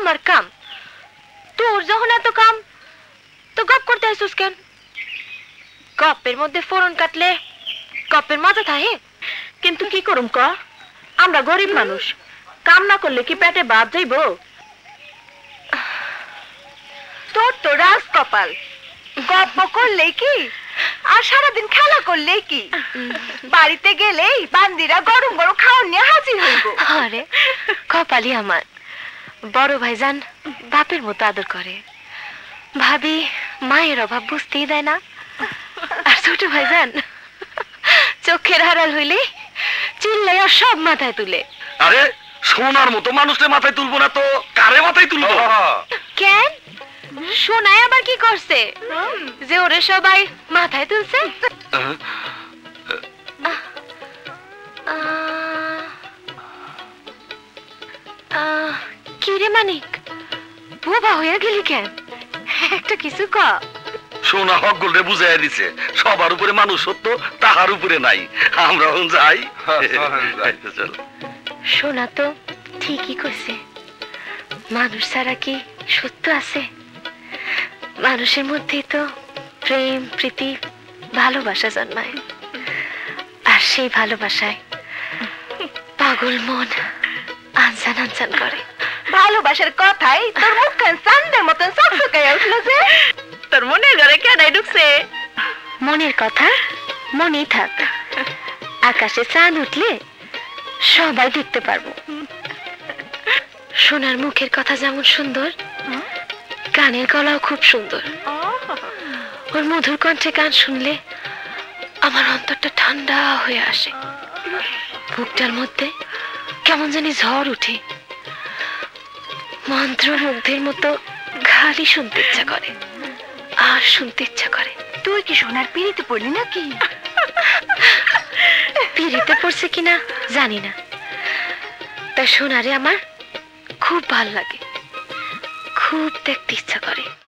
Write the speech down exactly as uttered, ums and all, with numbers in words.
আমার কাম। তোর যখন এত কাম তো গপ করতে আসছিস কেন? গপের মধ্যে ফোড়ন কাটলে গপের মজা থাকে। কিন্তু কি করুম ক, আমরা গরিব মানুষ, কাম না করলে কি পেটে ভাত যাইব? তোর তো রাজ কপাল, গপ্প করলে কি আর সারাদিন খেলা করলে কি, বাড়িতে গেলেই বান্দিরা গরম গরম খাওয়ার নিয়ে হাজির হইব। আরে কপালই আমার, বড় ভাইজান বাপের মতো আদর করে, ভাবি মায়ের অভাব বুঝতেই দেয় না, আর ছোট ভাইজান চোখের হারাল হইলে চিল্লাইয়া সব মাথায় তুলে। আরে সোনার মতো মানুষকে মাথায় তুলবো না তো কারে মাথায় তুলবো? কেন সোনায় আবার কি করছে যে ওরে সবাই মাথায় তুলছে? কি রে মানিক, বোবা হইয়া গেলি কেন? একটা কিছু ক। সোনা হকগুল রে বুঝাইয়া দিছে, সবার উপরে মানুষ সত্য, তাহার উপরে নাই। আমরা যাই। সোনা তো ঠিকই কইছে, মানুষ ছাড়া কি সত্য আছে? মানুষের মধ্যেই তো প্রেম প্রীতি ভালোবাসা জন্মায়, আর সেই ভালোবাসায় পাগল মন আনসান আনসান করে। ভালোবাসার কথাই তোর মুখখান চাঁদের মতন চকচকাইয়া উঠল যে। তোর মনের ঘরে কেডাই ঢুকছে? মনের কথা মনেই থাক, আকাশে চাঁদ উঠলে সবাই দেখতে পারবো। সোনার মুখের কথা যেমন সুন্দর, গানের গলাও খুব সুন্দর। ওর মধুর কণ্ঠে গান শুনলে আমার অন্তরটা ঠান্ডা হয়ে আসে, বুকটার মধ্যে কেমন জানি ঝড় উঠে, মন্ত্রমুগ্ধের মতো খালি শুনতে ইচ্ছা করে আর শুনতে ইচ্ছা করে। তুই কি সোনার পিড়িতে পড়লি নাকি? পিড়িতে পড়ছে কিনা জানি না, তা সোনারে আমার খুব ভাল লাগে, খুব দেখতে ইচ্ছা করে।